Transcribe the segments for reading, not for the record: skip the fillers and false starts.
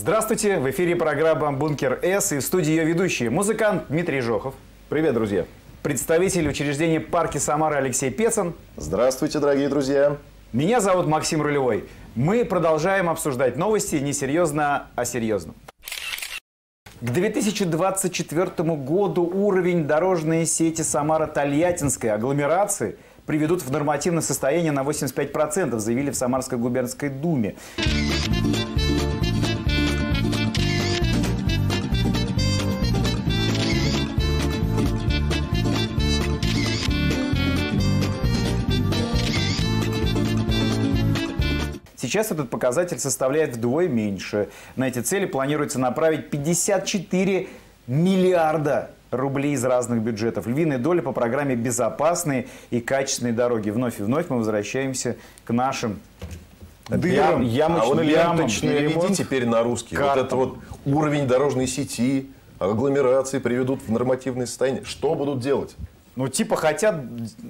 Здравствуйте, в эфире программа «Бункер С» и в студии ее ведущие музыкант Дмитрий Жохов. Привет, друзья. Представитель учреждения «Парки Самара» Алексей Пецин. Здравствуйте, дорогие друзья. Меня зовут Максим Рулевой. Мы продолжаем обсуждать новости не серьезно, а серьезно. К 2024 году уровень дорожной сети Самара-Тольяттинской агломерации приведут в нормативное состояние на 85%, заявили в Самарской губернской думе. Сейчас этот показатель составляет вдвое меньше. На эти цели планируется направить 54 миллиарда рублей из разных бюджетов. Львиная доля по программе «Безопасные и качественные дороги». Вновь и вновь мы возвращаемся к нашим дырам, ямочным ямам. Переведи теперь на русский. Вот это вот уровень дорожной сети, агломерации приведут в нормативное состояние. Что будут делать? Ну, типа хотят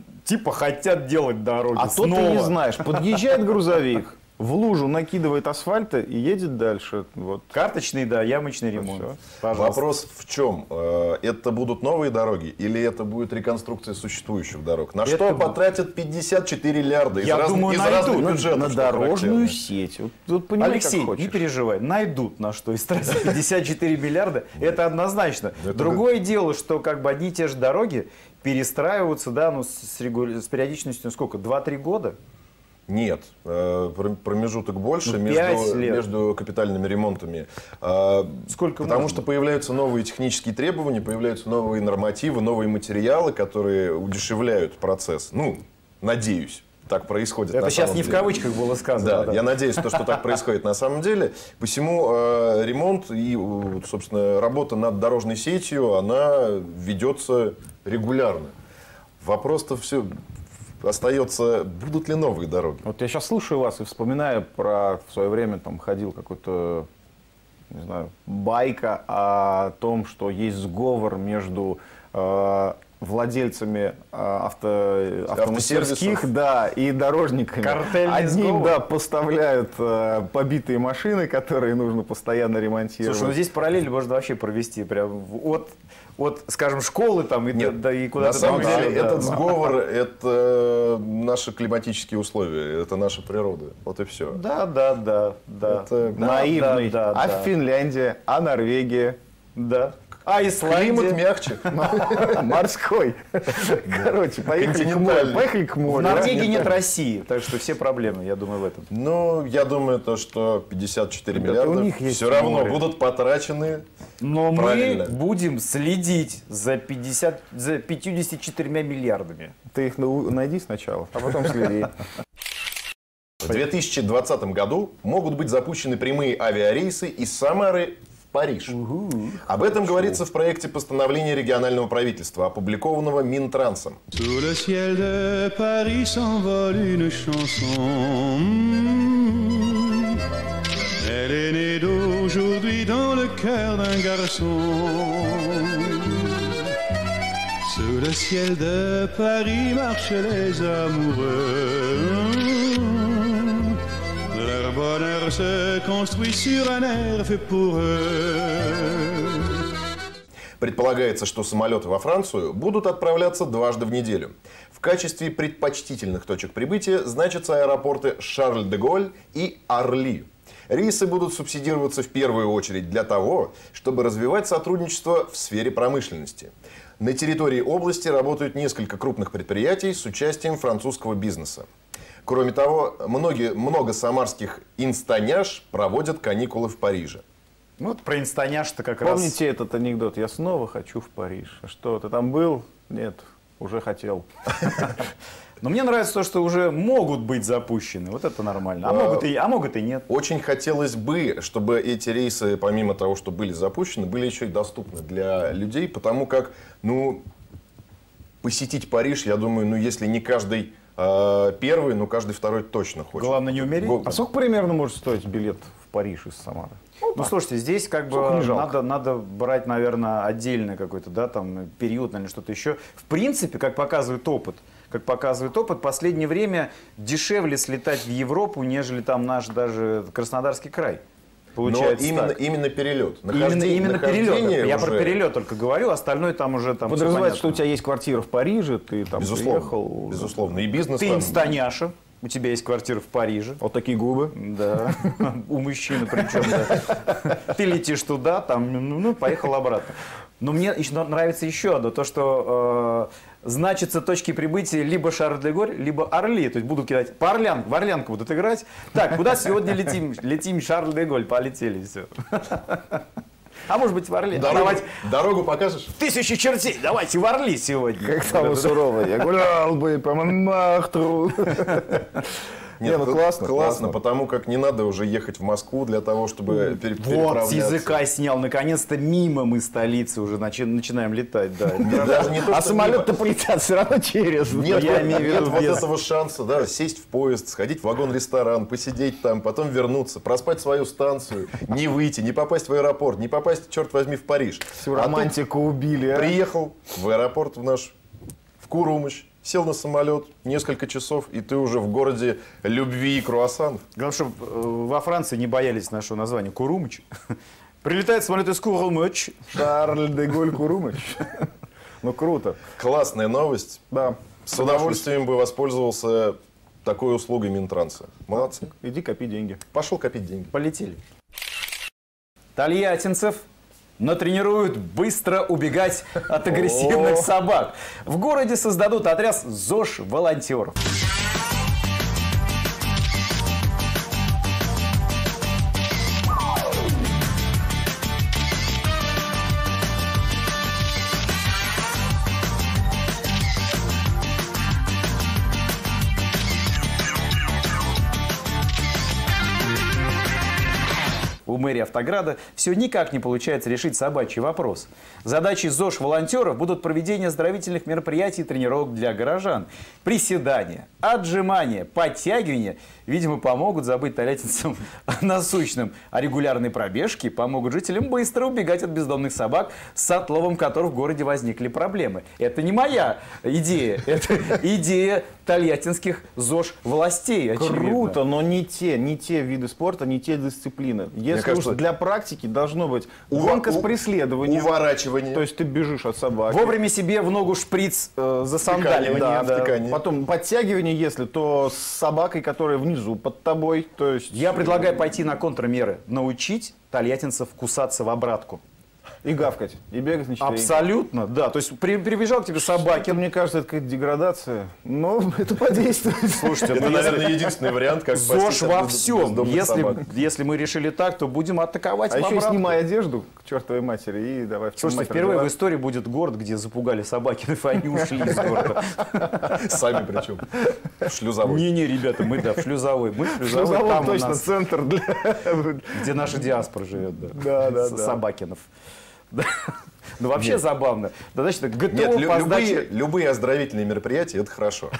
делать дороги. А то ты не знаешь. Подъезжает грузовик, в лужу накидывает асфальта и едет дальше. Вот. Карточный, да, ямочный ремонт. Вопрос в чем? Это будут новые дороги или это будет реконструкция существующих дорог? На что потратят 54 миллиарда из разных бюджетов? На дорожную сеть. Вот, понимаешь, Алексей, не переживай, найдут на что истратить 54 миллиарда, это однозначно. Другое дело, что как бы одни и те же дороги перестраиваются, да, ну, с периодичностью сколько, 2-3 года? Нет, промежуток больше между капитальными ремонтами. Сколько Потому можно? что появляются новые технические требования, появляются новые нормативы, новые материалы, которые удешевляют процесс. Ну, надеюсь, так происходит. Это сейчас не в кавычках было сказано. Да, я надеюсь, что так происходит на самом деле. Посему ремонт и, собственно, работа над дорожной сетью, она ведется регулярно. Вопрос-то все... остается, будут ли новые дороги? Вот я сейчас слушаю вас и вспоминаю про в свое время там ходил какой-то, не знаю, байка о том, что есть сговор между владельцами автомастерских, да, и дорожниками. Картельный Одним, сговор. да, поставляют побитые машины, которые нужно постоянно ремонтировать. Слушай, ну здесь параллель можно вообще провести прям от, скажем, школы там и куда-то. На самом деле этот сговор – это наши климатические условия, это наша природа. Вот и все. Да. Это наивный. Да. А Финляндия, а Норвегия? Да. А Исландия? Климат мягче. Морской. Короче, поехали к морю. В Норвегии нет России, так что все проблемы, я думаю, в этом. Ну, я думаю, то, что 54 Ребята, у миллиарда них есть все равно море. будут потрачены Но правильно. мы будем следить за 54 миллиардами. Ты их найди сначала, а потом следи. В 2020 году могут быть запущены прямые авиарейсы из Самары в Париж. Об этом говорится в проекте постановления регионального правительства, опубликованного Минтрансом. Sous le ciel de Paris s'envole une chanson. Elle est née d'aujourd'hui dans le cœur d'un garçon. Sous le ciel de Paris marchent les amoureux. Leur bonheur se construit sur un air fait pour eux. Предполагается, что самолеты во Францию будут отправляться дважды в неделю. В качестве предпочтительных точек прибытия значатся аэропорты Шарль-де-Голь и Орли. Рейсы будут субсидироваться в первую очередь для того, чтобы развивать сотрудничество в сфере промышленности. На территории области работают несколько крупных предприятий с участием французского бизнеса. Кроме того, много самарских инстаняж проводят каникулы в Париже. Ну, вот про инстаняж-то как раз... Помните этот анекдот? Я снова хочу в Париж. А что, ты там был? Нет, уже хотел. Но мне нравится то, что уже могут быть запущены. Вот это нормально. А могут и нет. Очень хотелось бы, чтобы эти рейсы, помимо того, что были запущены, были еще и доступны для людей, потому как, ну, посетить Париж, я думаю, ну, если не каждый первый, ну, каждый второй точно хочет. Главное, не умереть. А сколько примерно может стоить билет в Париж из Самары? Ну, слушайте, здесь как бы надо брать, наверное, отдельный какой-то, да, там, период, наверное, что-то еще. В принципе, как показывает опыт, в последнее время дешевле слетать в Европу, нежели там наш даже Краснодарский край. Получается именно перелет. Именно перелет. Я уже... про перелет только говорю, остальное там уже там. Подразумевается, что у тебя есть квартира в Париже, ты там приехал. Безусловно. И бизнес Ты там... инстаняша, у тебя есть квартира в Париже. Вот такие губы. Да, у мужчины причем, да. Ты летишь туда, там, поехал обратно. Но мне нравится еще одно, то, что значатся точки прибытия либо Шарль-де-Голь, либо Орли. То есть буду кидать в Орлянку будут играть. Так, куда сегодня летим? Летим Шарль-де-Голь, полетели, все. А может быть в Орли? Дорогу покажешь? 1000 чертей, давайте в Орли сегодня. Как там сурово. Я гулял бы по Монмартру. Нет, ну классно, потому как не надо уже ехать в Москву для того, чтобы переправляться. Вот, с языка снял. Наконец-то мимо мы столицы уже начинаем летать. Да. Даже не то, А что самолет-то полетят все равно через. Нет, я имею в виду вот без. этого шанса, да, сесть в поезд, сходить в вагон-ресторан, посидеть там, потом вернуться, проспать свою станцию, не выйти, не попасть в аэропорт, не попасть, черт возьми, в Париж. Всю романтику убили. Приехал в аэропорт в Курумыч, сел на самолет, несколько часов, и ты уже в городе любви и круассанов. Главное, чтобы во Франции не боялись нашего названия Курумыч. Прилетает самолет из Курумыч. Шарль-де-Голь Курумыч. Ну, круто. Классная новость. Да. С удовольствием бы воспользовался такой услугой Минтранса. Молодцы. Иди копи деньги. Пошел копить деньги. Полетели. Тольяттинцев натренируют быстро убегать от агрессивных собак. В городе создадут отряд ЗОЖ-волонтеров. У мэрии Автограда все никак не получается решить собачий вопрос. Задачей ЗОЖ-волонтеров будут проведение оздоровительных мероприятий и тренировок для горожан. Приседания, отжимания, подтягивания, видимо, помогут забыть тольяттинцам о насущном. А регулярные пробежки помогут жителям быстро убегать от бездомных собак, с отловом которых в городе возникли проблемы. Это не моя идея, это идея тольяттинских ЗОЖ-властей, очевидно. Круто, но не те виды спорта, не те дисциплины. Если кажется, уж для практики должно быть гонка с преследованием. Уворачивание. То есть ты бежишь от собаки. Вовремя себе в ногу шприц засандаливание. Да. Потом подтягивание, если, то с собакой, которая внизу под тобой. То есть... Я предлагаю пойти на контрмеры. Научить тольяттинцев кусаться в обратку. И гавкать, и бегать на четвереньках. Абсолютно, да. То есть прибежал к тебе собаки. Мне кажется, это какая-то деградация. Но это подействует. Слушайте, Это, наверное, единственный вариант, как ЗОЖ во всем. бездомных собак. Если мы решили так, то будем атаковать в А еще обратку. снимай одежду к чертовой матери и давай в Слушайте, впервые в истории будет город, где запугали Собакинов, и они ушли из города. Сами причем. Шлюзовой. Не-не, ребята, мы в шлюзовой. Мы в шлюзовой, Шлюзовой там у точно нас, центр для... где наша диаспора живет. Да. Собакинов. Да. Ну вообще забавно. Да, значит, ГТО Нет, по сдаче... любые оздоровительные мероприятия – это хорошо.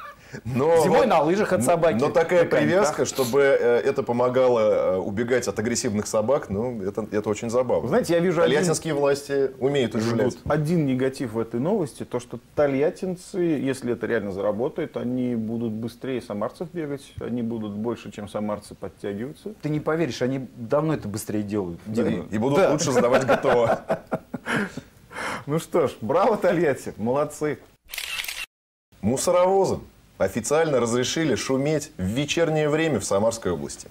Но, Зимой на лыжах от собаки. Но такая на коньках. привязка, чтобы это помогало убегать от агрессивных собак, ну, это очень забавно. Знаете, я вижу Тольяттинские власти умеют удивлять. один негатив в этой новости, то, что тольяттинцы, если это реально заработает, они будут быстрее самарцев бегать, они будут больше, чем самарцы, подтягиваться. Ты не поверишь, они давно это быстрее делают. Дима. И будут лучше сдавать ГТО. Ну что ж, браво, Тольятти, молодцы. Мусоровозы официально разрешили шуметь в вечернее время в Самарской области.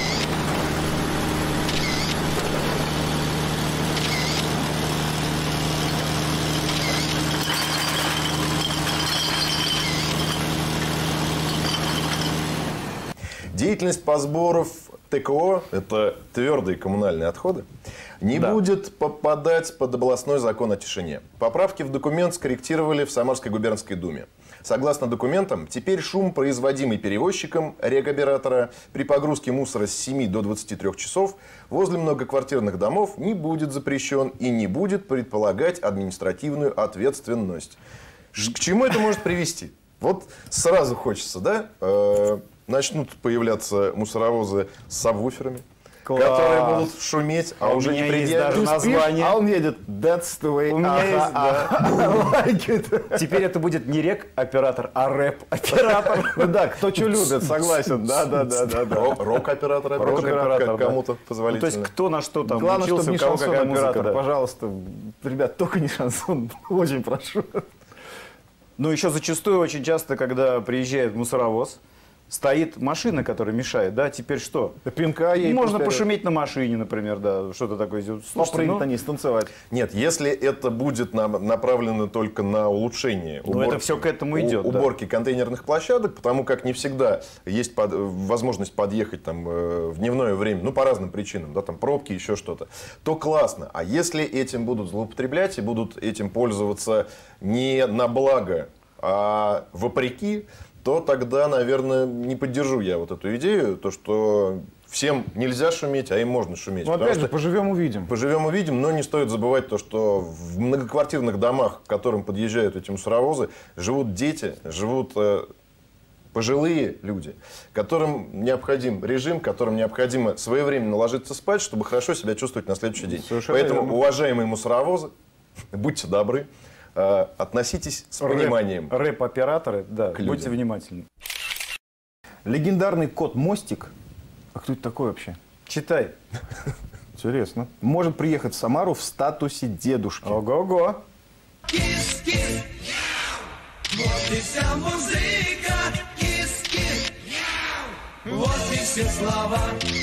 Деятельность по сбору ТКО, это твердые коммунальные отходы, не будет попадать под областной закон о тишине. Поправки в документ скорректировали в Самарской губернской думе. Согласно документам, теперь шум, производимый перевозчиком регоператора при погрузке мусора с 7 до 23 часов возле многоквартирных домов не будет запрещен и не будет предполагать административную ответственность. К чему это может привести? Вот сразу хочется, да? Начнут появляться мусоровозы с сабвуферами, которые будут шуметь, а У уже не меня есть даже предъявят. название. А он едет That's the way. У меня есть, I like it. Теперь это будет не рек-оператор, а рэп-оператор. Ну да, кто что любит, согласен. Да. Рок-оператор, опять же, Рок-оператор, как да. кому-то Ну, то позволительно. есть кто на что там Главное, учился, чтобы не у кого какая музыка, шансон-оператор. да. Пожалуйста, ребят, только не шансон. Очень прошу. Ну, еще зачастую, очень часто, когда приезжает мусоровоз, стоит машина, которая мешает, да, теперь что? Пинка ей Можно повторяю. пошуметь на машине, например, да, что-то такое сделать. Слушайте, Попрыгнуть ну, на ней, станцевать. Нет, если это будет направлено только на улучшение это всё к этому идет, да. уборки контейнерных площадок, потому как не всегда есть возможность подъехать там, в дневное время, ну, по разным причинам, да, там пробки, еще что-то, то классно. А если этим будут злоупотреблять и будут этим пользоваться не на благо, а вопреки, то тогда, наверное, не поддержу я вот эту идею, то, что всем нельзя шуметь, а им можно шуметь. Ну, Потому опять же, что поживем, увидим. поживем, увидим, но не стоит забывать то, что в многоквартирных домах, к которым подъезжают эти мусоровозы, живут дети, живут пожилые люди, которым необходим режим, которым необходимо своевременно ложиться спать, чтобы хорошо себя чувствовать на следующий день. Совершенно Поэтому, верно. уважаемые мусоровозы, будьте добры, относитесь с пониманием. Рэп-операторы, да, людям. будьте внимательны. Легендарный кот Мостик. А кто это такой вообще? Читай. Интересно. Может приехать в Самару в статусе дедушки. Ого-го. Кис-кис, вот и вся музыка. Кис-кис, вот и все слова.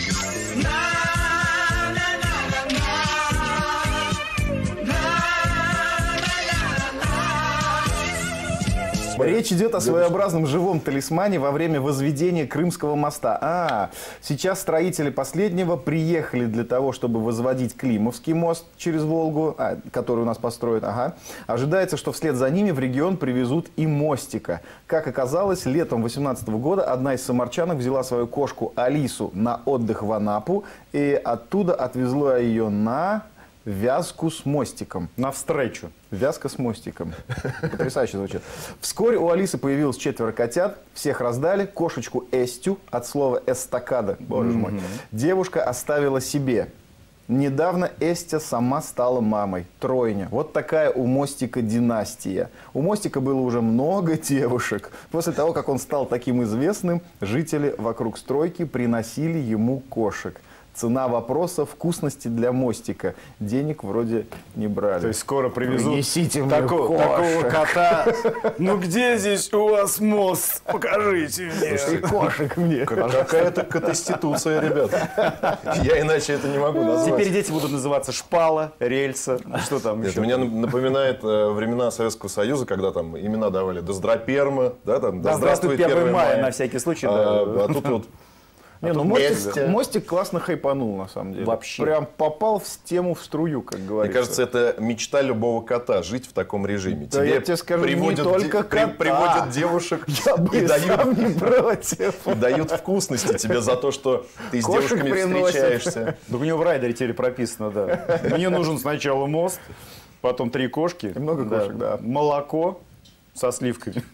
Речь идет о своеобразном живом талисмане во время возведения Крымского моста. Сейчас строители последнего приехали для того, чтобы возводить Климовский мост через Волгу, который у нас построят. Ожидается, что вслед за ними в регион привезут и Мостика. Как оказалось, летом 2018 года одна из самарчанок взяла свою кошку Алису на отдых в Анапу и оттуда отвезла ее на Вязку с мостиком. Навстречу. Вязка с мостиком. Потрясающе звучит. Вскоре у Алисы появилось 4 котят. Всех раздали. Кошечку Эстю, от слова эстакада, боже мой, девушка оставила себе. Недавно Эстя сама стала мамой. Тройня. Вот такая у Мостика династия. У Мостика было уже много девушек. После того, как он стал таким известным, жители вокруг стройки приносили ему кошек. Цена вопроса — вкусности для Мостика. Денег вроде не брали. То есть скоро привезут Принесите мне такого кошек. кота. Ну где здесь у вас мост? Покажите И мне. кошек мне. Какая-то конституция, ребята. Я иначе это не могу назвать. Теперь дети будут называться шпала, рельса, что там Это еще? меня напоминает времена Советского Союза, когда там имена давали Доздроперма, да, там, Да здравствуй 1 мая, на всякий случай. да. А тут вот Не, ну Эстя. мостик классно хайпанул, на самом деле. Вообще. Прям попал в тему, в струю, как Мне говорится. кажется, это мечта любого кота — жить в таком режиме. Да я тебе скажу, не только кота. приводят девушек Я бы и сам не против. дают вкусности тебе за то, что ты с Кошек девушками приносят. встречаешься. Да у него в райдере теперь прописано, да. Мне нужен сначала мост, потом 3 кошки. И много кошек, да. Молоко со сливками.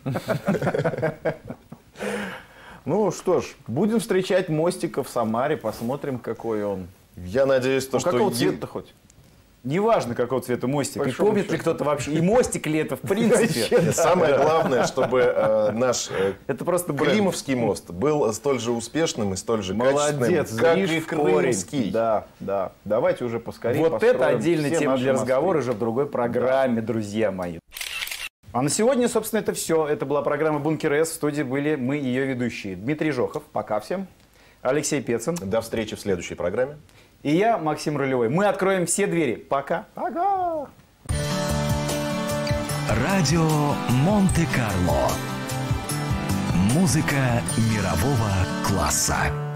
Ну что ж, будем встречать Мостика в Самаре, посмотрим, какой он. Я надеюсь, то, Ну, что какого цвета хоть? Неважно, какого цвета мостик. И Большому помнит ли счету. кто-то вообще. И мостик ли это в принципе. самое главное, чтобы наш Это просто бренд. Климовский мост был столь же успешным и столь же Молодец, качественным, как зришь и в корень. крымский. Да, да. Давайте уже поскорее Вот построим это отдельная все тема наши для мосты. разговора уже в другой программе, друзья мои. А на сегодня, собственно, это все. Это была программа «Бункер С». В студии были мы, ее ведущие. Дмитрий Жохов. Пока всем. Алексей Пецин. До встречи в следующей программе. И я, Максим Рулевой. Мы откроем все двери. Пока. Пока. Радио Монте-Карло. Музыка мирового класса.